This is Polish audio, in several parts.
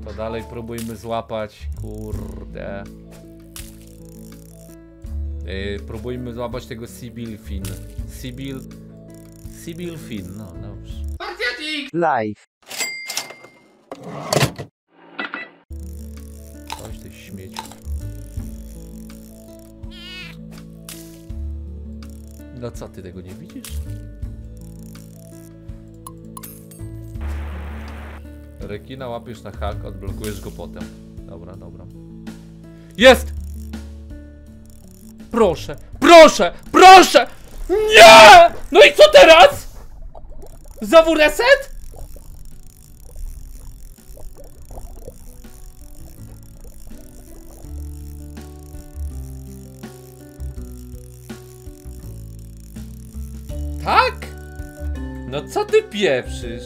To dalej próbujmy złapać, kurde. Próbujmy złapać tego Sibyl Fin. Sibyl Fin, no dobrze. Live. Coś tych śmieciów. No co, ty tego nie widzisz? Rekina łapiesz na hak, odblokujesz go potem. Dobra, dobra. Jest! Proszę, proszę, proszę! Nie! No i co teraz? Znowu reset? Tak? No co ty pieprzysz?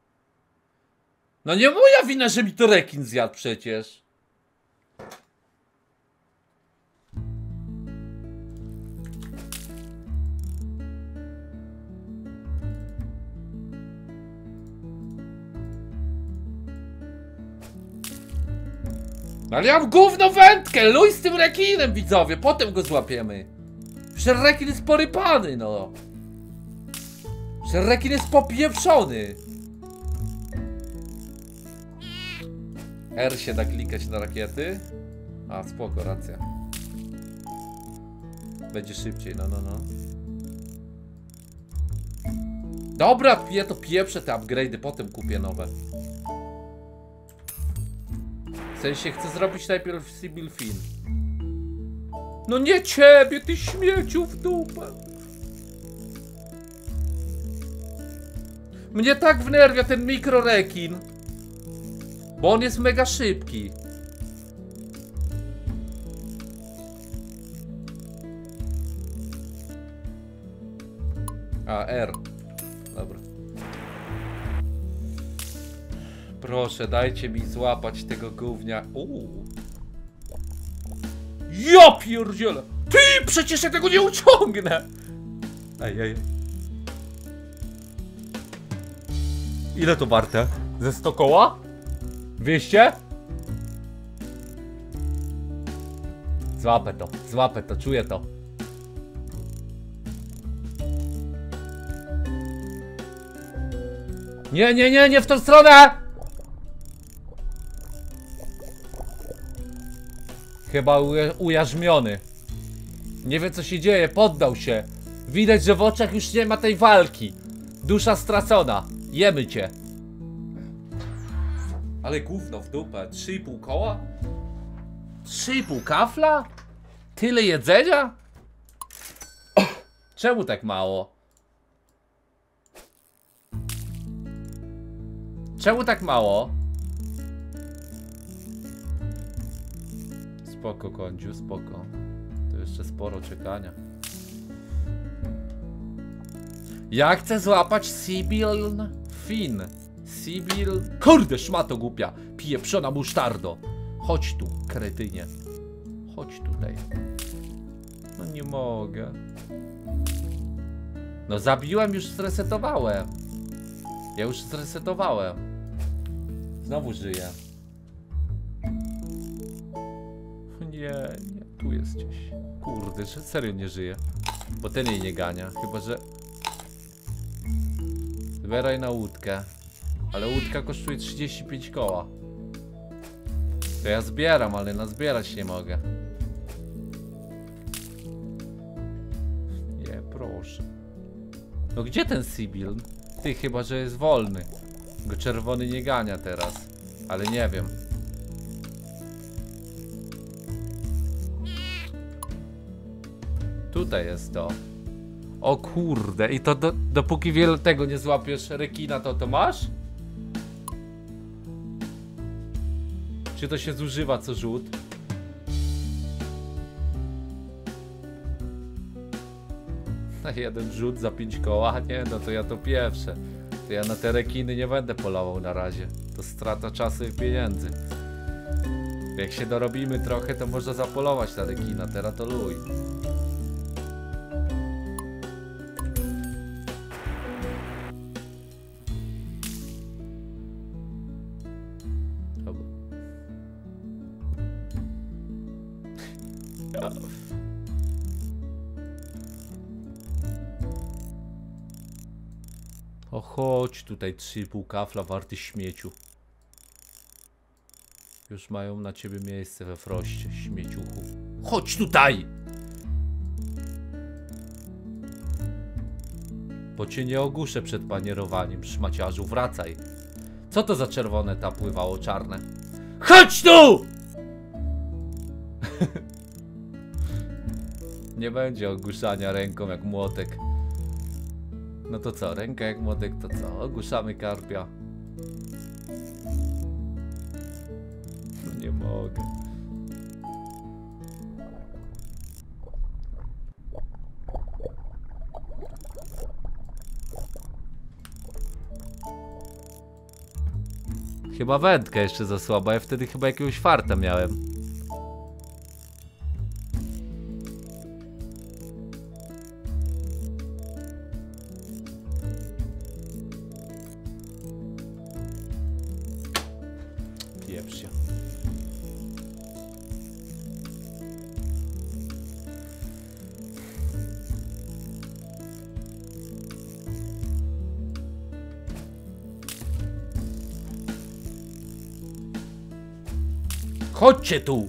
No nie moja wina, że mi to rekin zjadł przecież. Ale ja mam gówno wędkę, luj z tym rekinem, widzowie, potem go złapiemy. Przecież rekin jest porypany, no. Przecież rekin jest popieprzony. R się da klikać na rakiety. A, spoko, racja. Będzie szybciej, no. Dobra, ja to pieprzę te upgrade'y, potem kupię nowe. W sensie chcę zrobić najpierw Sibyl Fin. No nie ciebie, ty śmieciu w dupę. Mnie tak wnerwia ten mikrorekin. Bo on jest mega szybki. A, R. Dobra. Proszę, dajcie mi złapać tego gównia. Ja pierdzielę! Ty, przecież ja tego nie uciągnę! Ej. Ile to warte? Ze 100 koła? 200? Złapę to, czuję to. Nie w tą stronę! Chyba ujarzmiony. Nie wie co się dzieje, poddał się. Widać, że w oczach już nie ma tej walki. Dusza stracona. Jemy cię. Ale gówno w dupę. 3,5 koła? 3,5 kafla? Tyle jedzenia? Czemu tak mało? Czemu tak mało? Spoko, kądziu, spoko. To jeszcze sporo czekania. Ja chcę złapać Sibyl Fin. Sibyl... Kurde, szmato głupia. Pieprzona musztardo. Chodź tu, kretynie. Chodź tutaj. No nie mogę. No zabiłem, już zresetowałem. Ja już zresetowałem. Znowu żyję. Nie, tu jest gdzieś. Kurde, że serio nie żyje. Bo ten jej nie gania. Chyba, że... Zbieraj na łódkę. Ale łódka kosztuje 35 koła. To ja zbieram, ale nazbierać nie mogę. Nie, proszę. No gdzie ten Sibyl? Ty, chyba, że jest wolny. Go czerwony nie gania teraz. Ale nie wiem. Tutaj jest to. O kurde. I to dopóki wiele tego nie złapiesz rekina, to masz? Czy to się zużywa co rzut? Na jeden rzut za 5 koła? Nie, no to ja to pierwsze. To ja na te rekiny nie będę polował na razie. To strata czasu i pieniędzy. Jak się dorobimy trochę, to można zapolować na rekina. Teraz to luj. O, chodź tutaj, 3,5 kafla warty śmieciu. Już mają na ciebie miejsce we froście, śmieciuchu. Chodź tutaj! Bo cię nie ogłuszę przed panierowaniem, szmaciarzu, wracaj. Co to za czerwone ta pływało czarne? Chodź tu! Nie będzie ogłuszania ręką jak młotek. No to co, ręka jak młotek, to co? Ogłuszamy karpia. No nie mogę. Chyba wędka jeszcze za słaba, ja wtedy chyba jakiegoś farta miałem. Pieprz się. Chodźcie tu!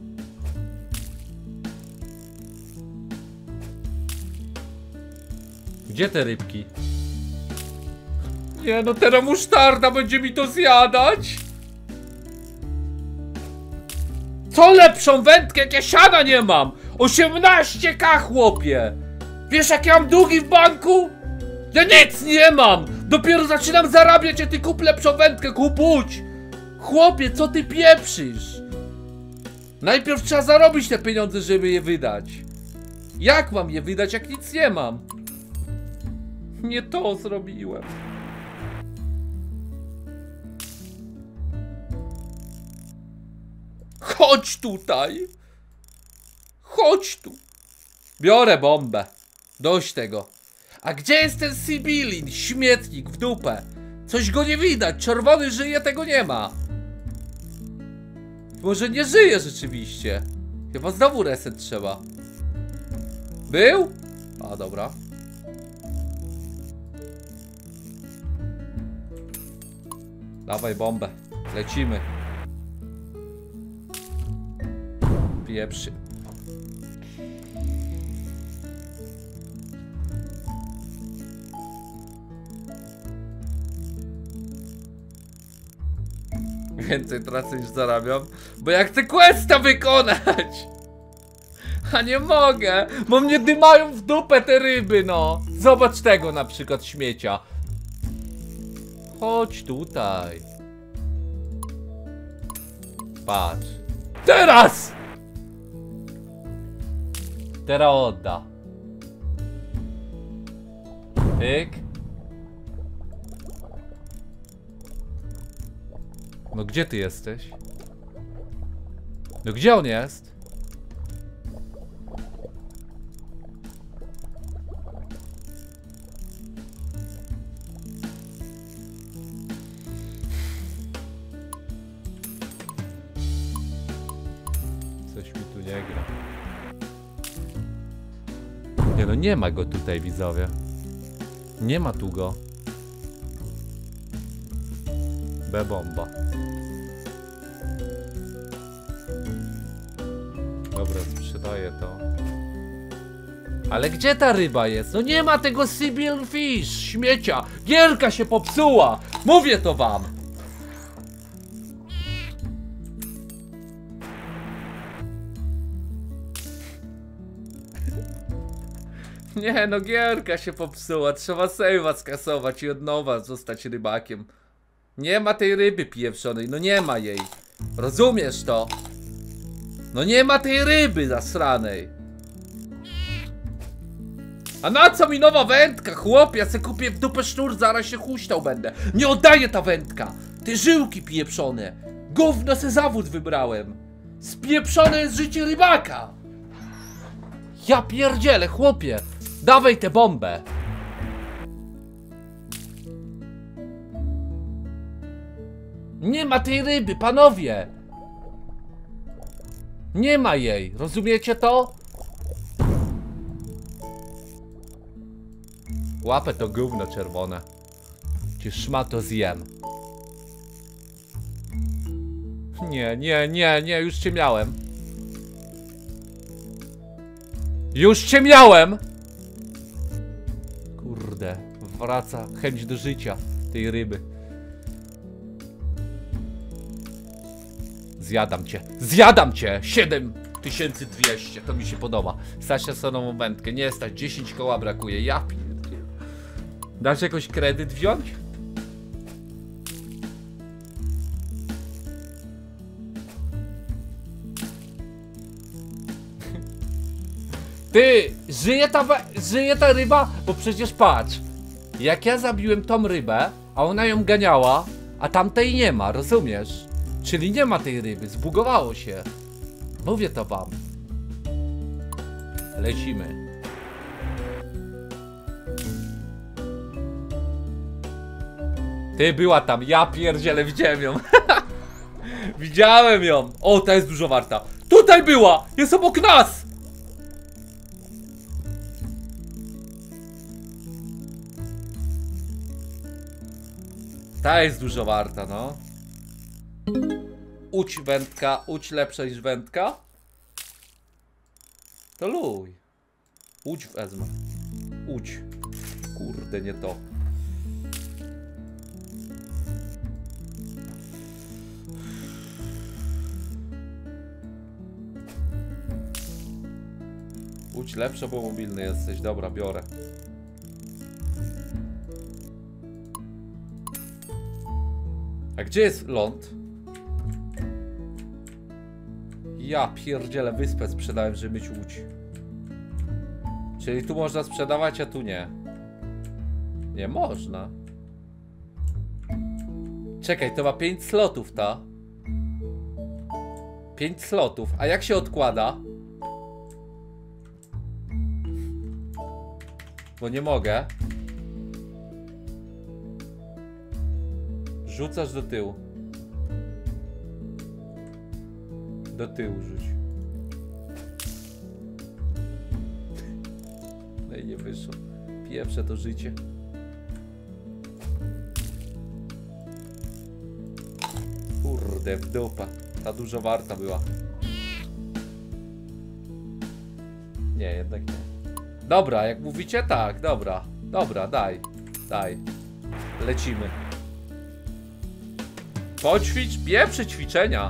Gdzie te rybki? Nie no, teraz musztarda będzie mi to zjadać! Co lepszą wędkę, jak ja siana nie mam? 18K, chłopie! Wiesz, jak ja mam długi w banku? Ja nic nie mam! Dopiero zaczynam zarabiać, a ty kup lepszą wędkę, kupuć! Chłopie, co ty pieprzysz? Najpierw trzeba zarobić te pieniądze, żeby je wydać. Jak mam je wydać, jak nic nie mam? Nie to zrobiłem. Chodź tutaj. Chodź tu. Biorę bombę. Dość tego. A gdzie jest ten Sibilin? Śmietnik w dupę. Coś go nie widać. Czerwony żyje, tego nie ma. Może nie żyje rzeczywiście. Chyba znowu reset trzeba. Był? A dobra. Dawaj bombę. Lecimy. Pieprzy. Więcej tracę niż zarabiam, bo ja chcę questa wykonać. A nie mogę, bo mnie dymają w dupę te ryby, no. Zobacz tego na przykład śmiecia. Chodź tutaj. Patrz. Teraz! Teraz odda. Tyk. No gdzie ty jesteś? No gdzie on jest? Coś mi tu nie gra. Nie no, nie ma go tutaj, widzowie. Nie ma tu go. B-bomba. Dobra, sprzedaję to. Ale gdzie ta ryba jest? No nie ma tego Sibyl Fish, śmiecia. Gierka się popsuła. Mówię to wam. Nie no, gierka się popsuła. Trzeba save'a skasować i od nowa zostać rybakiem. Nie ma tej ryby pieprzonej, no nie ma jej. Rozumiesz to? No nie ma tej ryby zasranej. A na co mi nowa wędka, chłopie? Ja se kupię w dupę sznur, zaraz się huśtał będę. Nie oddaję ta wędka. Te żyłki pieprzone. Gówno se zawód wybrałem. Spieprzone jest życie rybaka. Ja pierdzielę, chłopie. Dawaj tę bombę. Nie ma tej ryby, panowie. Nie ma jej, rozumiecie to? Łapę to gówno czerwone. Cię szmato zjem. Nie, już cię miałem. Już cię miałem! Kurde, wraca chęć do życia tej ryby. Zjadam cię! 7200, to mi się podoba. Stać na sonową wędkę, nie stać, 10 koła brakuje, ja pierdzielę. Dasz jakoś kredyt wziąć? Ty, żyje ta ryba? Bo przecież patrz, jak ja zabiłem tą rybę, a ona ją ganiała, a tamtej nie ma, rozumiesz? Czyli nie ma tej ryby, zbugowało się. Mówię to wam. Lecimy. Ty, była tam, ja pierdzielę, widziałem ją. Widziałem ją. O, ta jest dużo warta. Tutaj była, jest obok nas. Ta jest dużo warta, no. Łódź wędka, łódź lepsza niż wędka. To luj. Łódź wezmę. Łódź. Kurde, nie to. Łódź lepsza, bo mobilny jesteś. Dobra, biorę. A gdzie jest ląd? Ja pierdzielę, wyspę sprzedałem, żeby mieć łódź. Czyli tu można sprzedawać, a tu nie. Nie można. Czekaj, to ma 5 slotów ta. 5 slotów. A jak się odkłada? Bo nie mogę. Rzucasz do tyłu. Do tyłu rzuć. No i nie wyszło. Pieprze to życie. Kurde, w dupa. Ta dużo warta była. Nie, jednak nie. Dobra, jak mówicie, tak, dobra. Dobra, daj. Daj. Lecimy. Poćwicz, pieprzy ćwiczenia.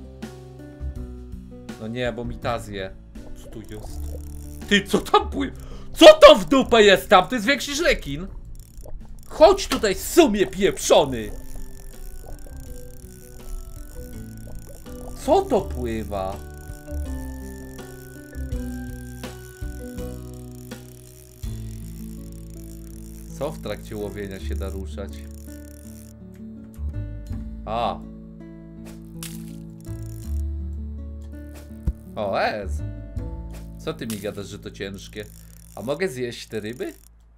No nie, bo mi ta zje. Co tu jest? Ty, co tam pływa? Co to w dupę jest tam? To jest większy niż rekin. Chodź tutaj, sumie pieprzony. Co to pływa? Co w trakcie łowienia się da ruszać? A. O, co ty mi gadasz, że to ciężkie? A mogę zjeść te ryby?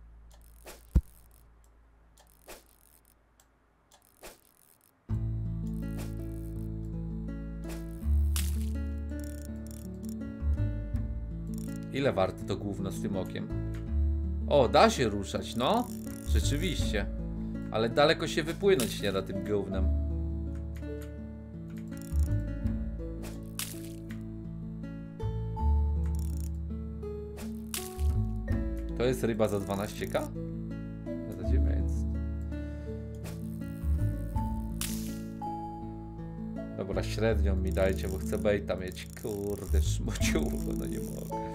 Ile warte to gówno z tym okiem? O, da się ruszać, no. Rzeczywiście. Ale daleko się wypłynąć nie da tym gównem. To jest ryba za 12k? Za 900. Dobra, średnią mi dajcie, bo chcę bejta mieć. Kurde, szmociu, no nie mogę.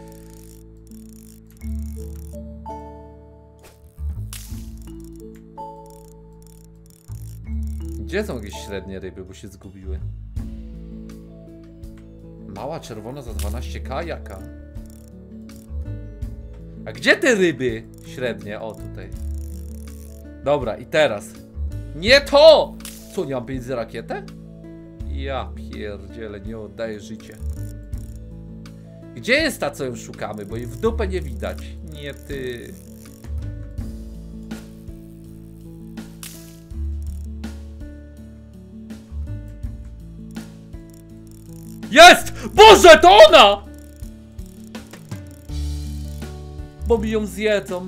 Gdzie są jakieś średnie ryby, bo się zgubiły? Mała czerwona za 12k? Jaka? A gdzie te ryby średnie? O, tutaj. Dobra, i teraz. Nie to! Co, nie mam pieniędzy za rakietę? Ja pierdzielę, nie oddaję życie. Gdzie jest ta, co ją szukamy? Bo jej w dupę nie widać. Nie ty. Jest! Boże, to ona! Bo mi ją zjedzą.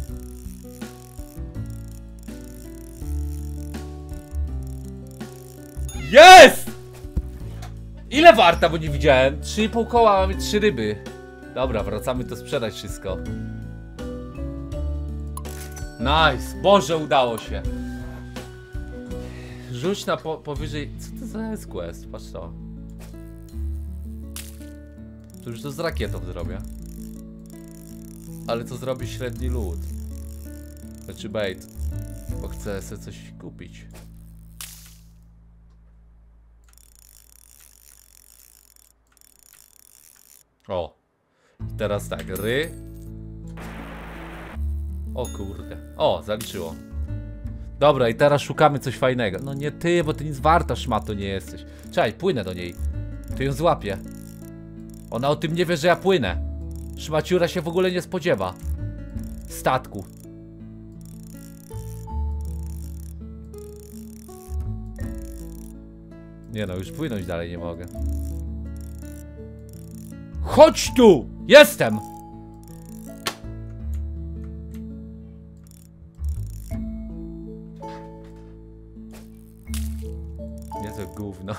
Jest! Ile warta, bo nie widziałem? 3,5 koła, mamy 3 ryby. Dobra, wracamy to sprzedać wszystko. Nice, Boże, udało się. Rzuć na powyżej. Co to za quest? Patrz to. To już to z rakietą zrobię. Ale to zrobi średni lód. Znaczy bait. Bo chcę sobie coś kupić. O. I teraz tak, ry. O kurde. O, zaliczyło. Dobra, i teraz szukamy coś fajnego. No nie ty, bo ty nic warta, szmato, nie jesteś. Czekaj, płynę do niej. To ją złapię. Ona o tym nie wie, że ja płynę. Szmaciura się w ogóle nie spodziewa statku. Nie no, już płynąć dalej nie mogę. Chodź tu! Jestem! Nie to gówno.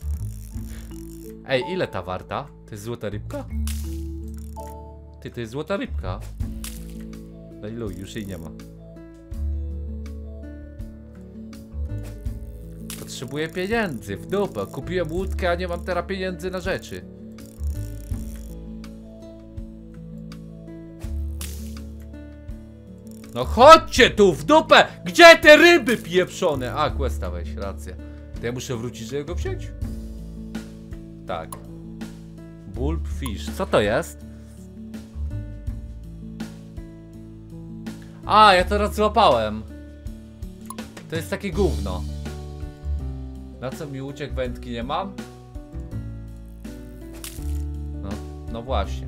Ej, ile ta warta? To jest złota rybka? Ty, to jest złota rybka. No i luj, już jej nie ma. Potrzebuję pieniędzy, w dupę. Kupiłem łódkę, a nie mam teraz pieniędzy na rzeczy. No chodźcie tu, w dupę! Gdzie te ryby pieprzone? A, questa weź, racja. To ja muszę wrócić, żeby go wziąć? Tak. Bulb fish. Co to jest? A, ja teraz złapałem. To jest takie gówno. Na co mi uciekł, wędki nie mam? No właśnie.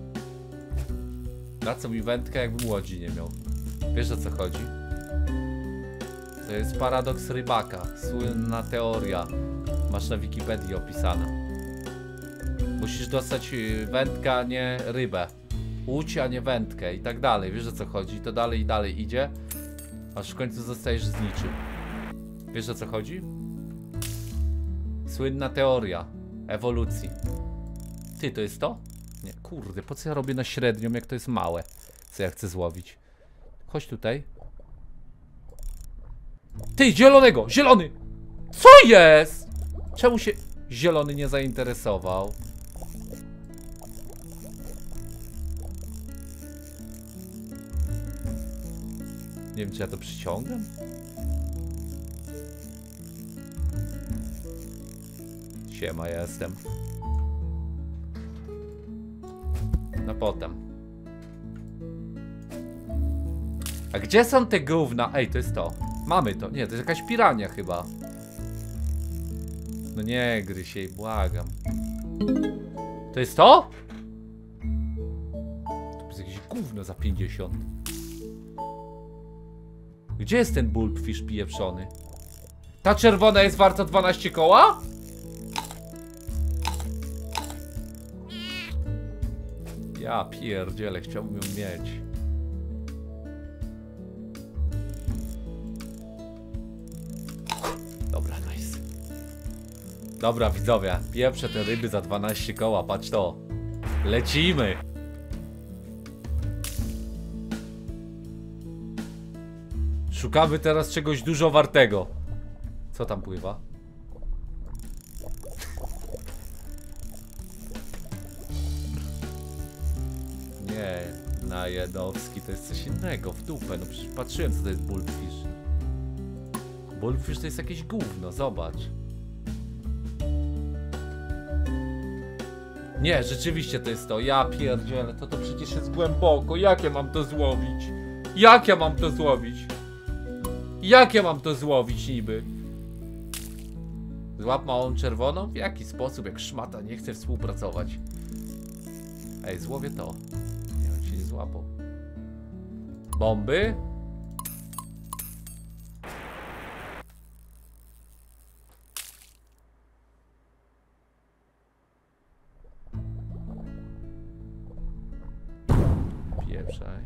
Na co mi wędka, jakbym łodzi nie miał? Wiesz, o co chodzi? To jest paradoks rybaka. Słynna teoria. Masz na Wikipedii opisane. Musisz dostać wędkę, a nie rybę. Łódź, a nie wędkę i tak dalej. Wiesz, o co chodzi? To dalej i dalej idzie, aż w końcu zostajesz z niczym. Wiesz, o co chodzi? Słynna teoria ewolucji. Ty, to jest to? Nie, kurde, po co ja robię na średnią, jak to jest małe? Co ja chcę złowić? Chodź tutaj. Ty, zielonego! Zielony! Co jest? Czemu się zielony nie zainteresował? Nie wiem, czy ja to przyciągam? Siema, jestem. No potem. A gdzie są te gówna? Ej, to jest to. Mamy to. Nie, to jest jakaś pirania chyba. No nie, gryź jej, błagam. To jest to? To jest jakieś gówno za 50. Gdzie jest ten bulbfish pieprzony? Ta czerwona jest warta 12 koła? Ja pierdzielę, chciałbym ją mieć. Dobra, nice. Dobra, widzowie, pieprzę te ryby za 12 koła, patrz to. Lecimy. Szukamy teraz czegoś dużo wartego. Co tam pływa? Nie, Najedowski to jest coś innego, w dupę. No przecież patrzyłem, co to jest bulbfish. Bulbfish to jest jakieś gówno, zobacz. Nie, rzeczywiście to jest to. Ja pierdzielę, to przecież jest głęboko. Jak ja mam to złowić? Jak ja mam to złowić? Jak ja mam to złowić niby? Złap małą czerwoną? W jaki sposób? Jak szmata nie chce współpracować. Ej, złowię to. Nie, on się nie złapał. Bomby? Spieprzaj.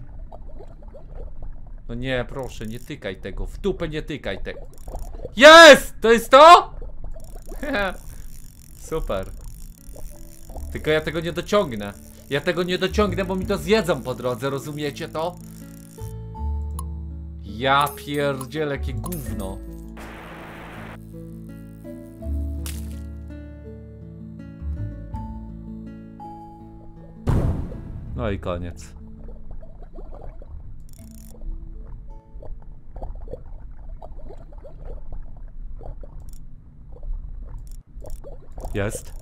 No nie, proszę, nie tykaj tego. W dupę nie tykaj tego. Jest! To jest to? Super. Tylko ja tego nie dociągnę. Ja tego nie dociągnę, bo mi to zjedzą po drodze, rozumiecie to? Ja pierdzielę, jakie gówno. No i koniec. Jest.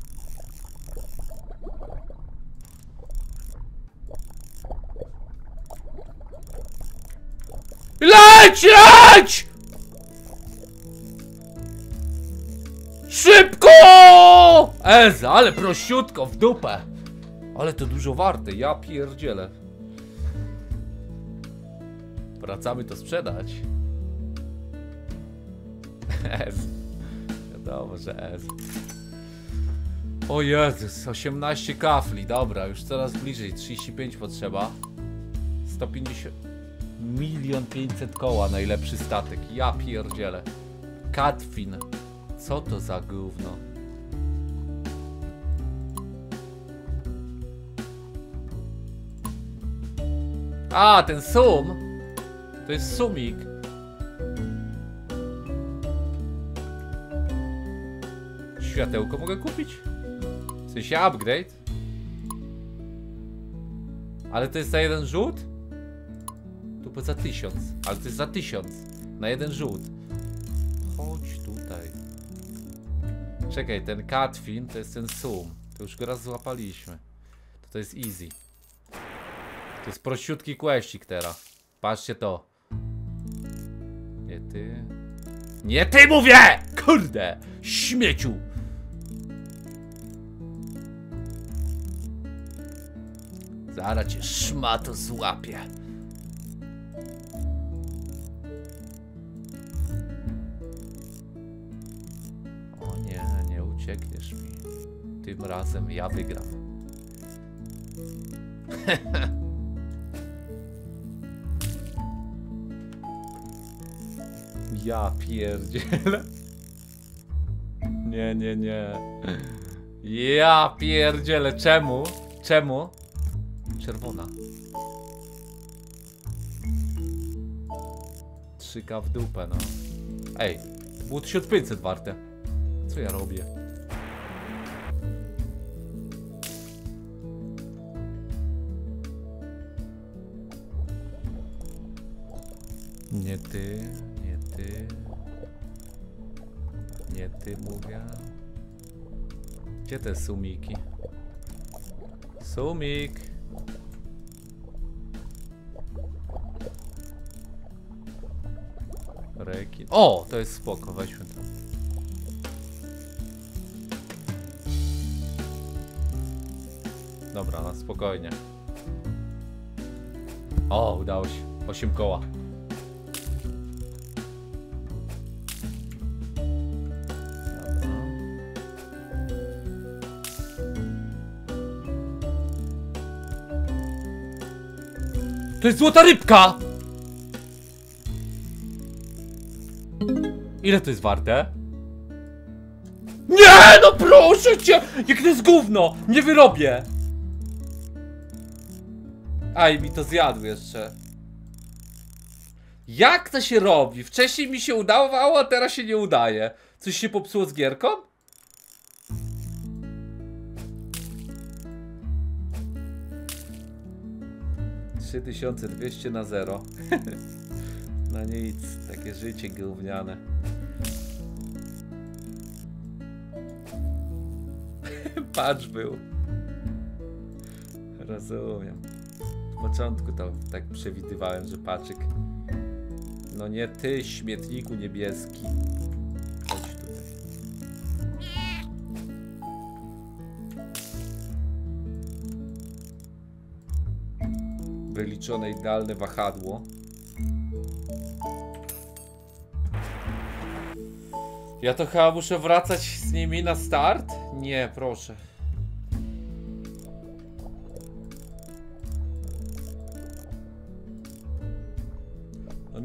Leć, leć! Szybko! Ale prościutko, w dupę. Ale to dużo warte, ja pierdzielę. Wracamy to sprzedać. S. Wiadomo, że S. O Jezus, 18 kafli, dobra, już coraz bliżej, 35 potrzeba. 150... 1 500 000 koła, najlepszy statek, ja pierdzielę. Katwin, co to za gówno? A, ten sum? To jest sumik. Światełko mogę kupić? W sensie upgrade? Ale to jest za jeden rzut? Tu za 1000, ale to jest za 1000 na jeden rzut. Chodź tutaj. Czekaj, ten Katwin to jest ten sum. To już go raz złapaliśmy. To jest easy. To jest prościutki questik teraz. Patrzcie to. Nie ty. Nie ty mówię! Kurde! Śmieciu! Zaraz cię szmato złapie. O nie, nie uciekniesz mi. Tym razem ja wygram. Ja pierdzielę. Nie, nie, nie. Ja pierdzielę. Czemu? Czemu? Czerwona. 3K w dupę, no. Ej, to było 1500 warte. Co ja robię? Nie ty, nie ty. Nie ty mówię. Gdzie te sumiki? Sumik. Rekin. O, to jest spoko, weźmy to. Dobra, na spokojnie. O, udało się. 8 koła. To jest złota rybka! Ile to jest warte? Nie, no proszę cię! Jak to jest gówno! Nie wyrobię! Aj, mi to zjadł jeszcze. Jak to się robi? Wcześniej mi się udawało, a teraz się nie udaje. Coś się popsuło z gierką? $3200 na 0. No nic, takie życie gówniane. Patch był. Rozumiem. W początku to tak przewidywałem, że paczyk. No nie ty, śmietniku niebieski. Chodź tutaj. Wyliczone idealne wahadło. Ja to chyba muszę wracać z nimi na start? Nie, proszę.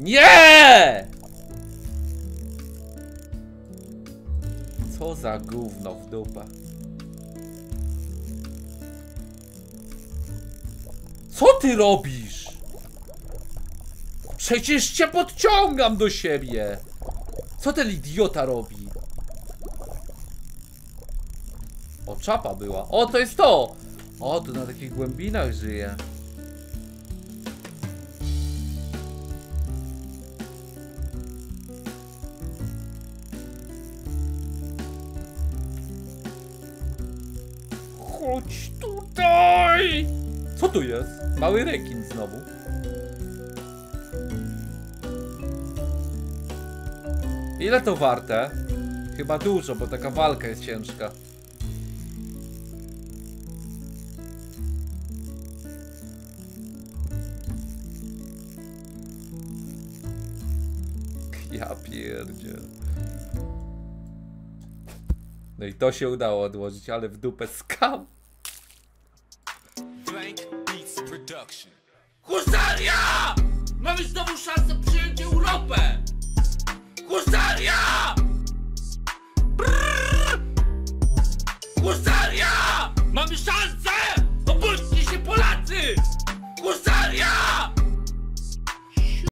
Nie! Co za gówno w dupę. Co ty robisz? Przecież cię podciągam do siebie. Co ten idiota robi? O, czapa była. O, to jest to! O, tu na takich głębinach żyje. Chodź tutaj! Co tu jest? Mały rekin znowu. Ile to warte? Chyba dużo, bo taka walka jest ciężka. Ja pierdzie. No i to się udało odłożyć, ale w dupę skam. Husaria! Mamy znowu szansę przyjąć Europę! Husaria! Brrr! Husaria! Mamy szansę! Obudźcie się, Polacy! Husaria!